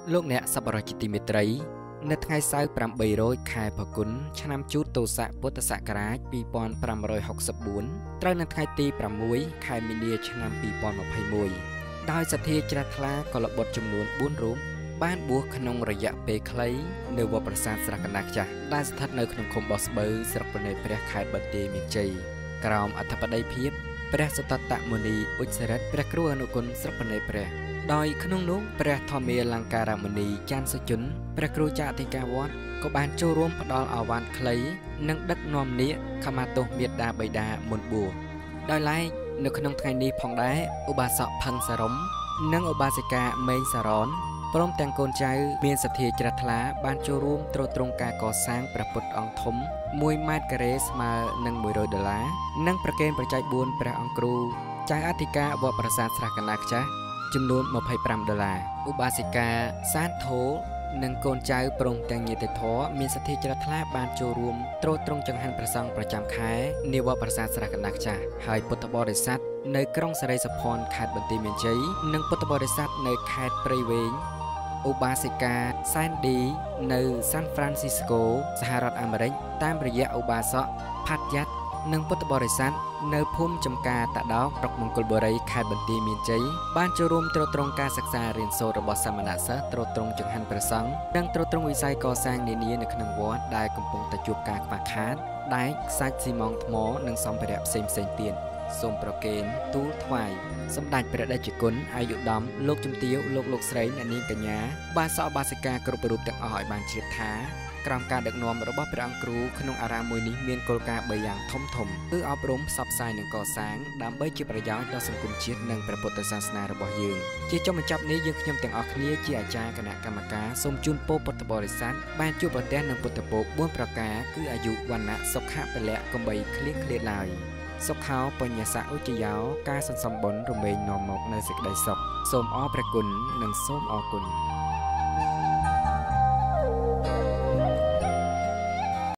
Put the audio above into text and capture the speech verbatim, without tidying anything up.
លោកអ្នកសប្បុរសជាទីមេត្រីនៅថ្ងៃសៅរ៍ប្រាំបីរយខែផល្គុនឆ្នាំជូតទស័កពុទ្ធសករាជពីរពាន់ប្រាំរយហុកសិបបួនត្រូវនៅថ្ងៃទីប្រាំមួយខែមីនាឆ្នាំពីរពាន់ម្ភៃមួយដោយសទ្ធាជ្រះថ្លាកុលបុត្រចំនួនបួនរូបបានបួសក្នុងរយៈពេលខ្លីនៅវត្តប្រាសាទស្រះកណ្ដាលខ្ចាស់ដែលស្ថិតនៅក្នុងឃុំបោះស្បូវស្រុកព្រះនេព្រះខេត្តបន្ទាយមានជ័យក្រោមអធិបតីភាពព្រះសតតមុនីឧច្ឆរិតព្រះគ្រូអនុគុណស្រុកព្រះនេព្រះដោយក្នុងនោះព្រះធម្មាលង្ការមុនីចាន់សុជនព្រះគ្រូចាអធិការវត្តក៏បានចូលរួមផ្ដល់អាវ៉ាន់ខ្លីនិងដឹកនាំនាគខមាទោសមេត្តាបិតាមុនបួសដោយឡែកនៅក្នុងថ្ងៃនេះផងដែរឧបាសកផឹងសរមនិងឧបាសិកាមេងសារ៉នព្រមទាំងកូនចៅមានសទ្ធាជ្រះថ្លាបានចូលរួមទ្រទ្រង់ការកសាងព្រះពុទ្ធអង្គធំមួយម៉ែត្រការ៉េស្មើនឹងមួយរយដុល្លារនិងប្រគេនប្រជ័យបួនព្រះអង្គគ្រូចៅអធិការវត្តប្រាសាទស្រះកណ្ដាលខ្ចាស់ចំនួនម្ភៃប្រាំដុល្លារឧបាសិកាសានថូនិងកូនចៅព្រមទាំងញាតិធរមានសទ្ធាជ្រះថ្លាបានចូលរួមទ្រទ្រង់ចង្ហាន់ព្រះសង្ឃប្រចាំខែនាវត្តប្រាសាទស្រះកណ្ដាលខ្ចាស់ហើយពុទ្ធបរិស័ទនៅក្រុងសិរីសភ័ណ្ឌខេត្តបន្ទាយមានជ័យនិងពុទ្ធបរិស័ទនៅខេត្តព្រៃវែងឧបាសិកាសែនឌីនៅសាន់ហ្វ្រាន់ស៊ីស្កូសហរដ្ឋអាមេរិកតាមរយៈឧបាសកផាត់យ៉ាត់និងពុទ្ធបរិស័ទនៅភូមិចំការតាដោកស្រុកមង្គលបុរីខេត្តបន្ទាយមានជ័យបានចូលរួមទ្រទ្រង់ការសិក្សារៀនសូត្ររបស់សាមណសិស្សទ្រទ្រង់ចង្ហាន់ព្រះសង្ឃនិងទ្រទ្រង់វិស័យកសាងនានានៅក្នុងវត្តដែលកំពុងតែជួបការខ្វះខាតដែកខ្សាច់ស៊ីម៉ងថ្មនិងសម្ភារៈផ្សេងៗទៀតសូមប្រគេនទូលថ្វាយសម្ដេចព្រះតេជគុណអាយុដំលោកជំទាវលោកលោកស្រីអ្នកនាងកញ្ញាបាសកបាសិកាគ្រប់រូបទាំងអស់ឲ្យបានជ្រាបថាក្រោមការដឹកនាំរបស់ព្រះអង្គគ្រូក្នុងអារាមមួយនេះមានគោលការណ៍បីយ៉ាងធំធំគឺអប់រំផ្សព្វផ្សាយនិងកសាងដើម្បីជាប្រយោជន៍ដល់សង្គមជាតិនិងព្រះពុទ្ធសាសនារបស់យើងជាចុងបញ្ចប់នេះយើងខ្ញុំទាំងអស់គ្នាជាអាចារ្យគណៈកម្មការសូមជូនពរពុទ្ធបរិស័ទបានជួបប្រទះនឹងពុទ្ធពរបួនប្រការគឺអាយុវណ្ណៈសុខៈពលៈកំបីឃ្លៀងឃ្លាតឡើយសុខោបញ្ញសៈឧចយោការសន្សំបុណ្យរមែងនាំមកនៅសេចក្តីសុខសូមអរព្រះគុណនិងសូមអរគុណ